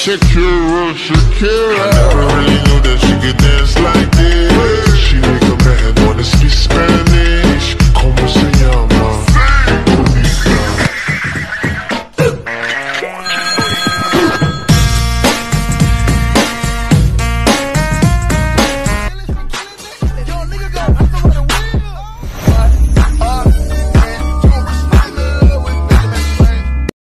Shakira, Shakira. I never really knew that she could dance like